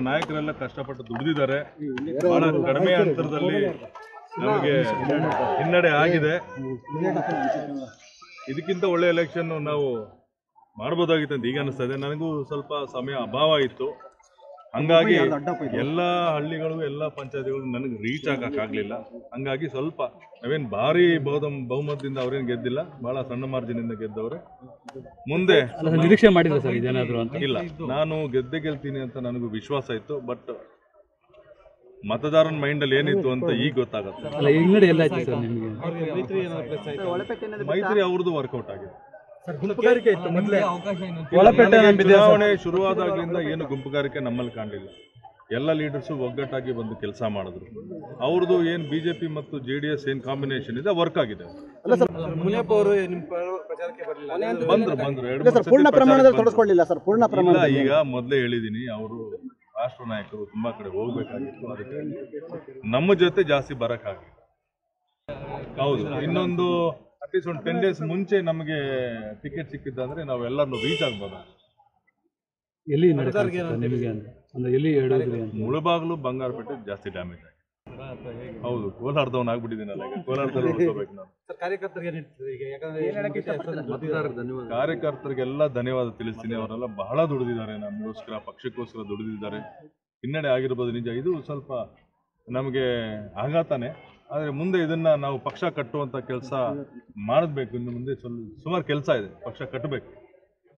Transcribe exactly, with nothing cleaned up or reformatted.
ನಾಯಕರೆಲ್ಲ ಕಷ್ಟಪಟ್ಟು ದುಡಿದಿದ್ದಾರೆ. ಬಹಳ ಕಡಿಮೆ ಅಂತರದಲ್ಲಿ ನಮಗೆ ಹಿನ್ನಡೆ ಆಗಿದೆ. ಇದಕ್ಕಿಂತ ಒಳ್ಳೆ ಎಲೆಕ್ಷನ್ ನಾವು ಮಾಡ್ಬೋದಾಗಿತ್ತು ಅಂತ ಈಗ ಅನಿಸ್ತಾ ಇದೆ. ನನಗೂ ಸ್ವಲ್ಪ ಸಮಯ ಅಭಾವ ಇತ್ತು, ಹಂಗಾಗಿ ಎಲ್ಲ ಹಳ್ಳಿಗಳು ಎಲ್ಲ ಪಂಚಾಯತಿಗಳು ನನಗೆ ರೀಚ್ ಆಗಕ್ಕಾಗಲಿಲ್ಲ. ಹಂಗಾಗಿ ಸ್ವಲ್ಪ ನಾವೇನು ಭಾರಿ ಬಹುದ ಬಹುಮತದಿಂದ ಅವ್ರೇನು ಗೆದ್ದಿಲ್ಲ, ಬಹಳ ಸಣ್ಣ ಮಾರ್ಜಿನಿಂದ ಗೆದ್ದವ್ರೆ. ಮುಂದೆ ನಿರೀಕ್ಷೆ ಮಾಡಿದ್ರೆ ಸರ್ ಇದೇನಾದ್ರು ಅಂತ ಇಲ್ಲ, ನಾನು ಗೆದ್ದೆ ಗೆಲ್ತೀನಿ ಅಂತ ನನಗೂ ವಿಶ್ವಾಸ ಇತ್ತು. ಬಟ್ ಮತದಾರನ ಮೈಂಡಲ್ಲಿ ಏನಿತ್ತು ಅಂತ ಈಗ ಗೊತ್ತಾಗುತ್ತೆ. ಮೈತ್ರಿ ಅವ್ರದ್ದು ವರ್ಕೌಟ್ ಆಗಿದೆ. ಚುನಾವಣೆ ಶುರುವಾದಾಗ್ಲಿಂದ ಏನು ಗುಂಪುಗಾರಿಕೆ ನಮ್ಮಲ್ಲಿ ಕಾಣಲಿಲ್ಲ. ಎಲ್ಲ ಲೀಡರ್ಸು ಒಗ್ಗಟ್ಟಾಗಿ ಬಂದು ಕೆಲಸ ಮಾಡಿದ್ರು. ಅವ್ರದ್ದು ಏನು ಬಿಜೆಪಿ ಮತ್ತು ಜೆ ಡಿ ಎಸ್ ಏನು ಕಾಂಬಿನೇಷನ್ ಇದೆ ವರ್ಕ್ ಆಗಿದೆ. ಬಂದ್ರು ಬಂದ್ರು ಈಗ ಮೊದಲೇ ಹೇಳಿದೀನಿ, ಅವರು ರಾಷ್ಟ್ರ ನಾಯಕರು ತುಂಬಾ ಕಡೆ ಹೋಗ್ಬೇಕಾಗಿತ್ತು. ಅದಕ್ಕೆ ನಮ್ಮ ಜೊತೆ ಜಾಸ್ತಿ ಬರಕ್ಕಾಗಿಲ್ಲ. ಹೌದು, ಇನ್ನೊಂದು ಅಟ್ಲೀಸ್ಟ್ ಒಂದು ಟೆನ್ ಡೇಸ್ ಮುಂಚೆ ನಮಗೆ ಟಿಕೆಟ್ ಸಿಕ್ಕಿದ್ದಂದ್ರೆ ನಾವೆಲ್ಲರನ್ನು ರೀಚ್ ಆಗ್ಬೋದು. ಮುಳಬಾಗ್ಲು ಬಂಗಾರಪೇಟೆ ಜಾಸ್ತಿ ಡ್ಯಾಮೇಜ್ ಆಗಿದೆ. ಹೌದು, ಕೋಲಾರದವನ್ ಆಗ್ಬಿಟ್ಟಿದ್ದೀನಲ್ಲ, ಈಗ ಕೋಲಾರದಲ್ಲಿ ನೋಡ್ಕೋಬೇಕು ನಾವು. ಕಾರ್ಯಕರ್ತರಿಗೆಲ್ಲ ಧನ್ಯವಾದ ತಿಳಿಸ್ತೀನಿ. ಅವರೆಲ್ಲ ಬಹಳ ದುಡಿದಿದ್ದಾರೆ, ನಮಗೋಸ್ಕರ ಪಕ್ಷಕ್ಕೋಸ್ಕರ ದುಡಿದಿದ್ದಾರೆ. ಹಿನ್ನಡೆ ಆಗಿರ್ಬೋದು ನಿಜ, ಇದು ಸ್ವಲ್ಪ ನಮಗೆ ಆಘಾತನೇ. ಆದರೆ ಮುಂದೆ ಇದನ್ನ ನಾವು ಪಕ್ಷ ಕಟ್ಟುವಂತ ಕೆಲಸ ಮಾಡಬೇಕು. ಇನ್ನು ಮುಂದೆ ಸ್ವಲ್ಪ ಸುಮಾರು ಕೆಲಸ ಇದೆ, ಪಕ್ಷ ಕಟ್ಟಬೇಕು.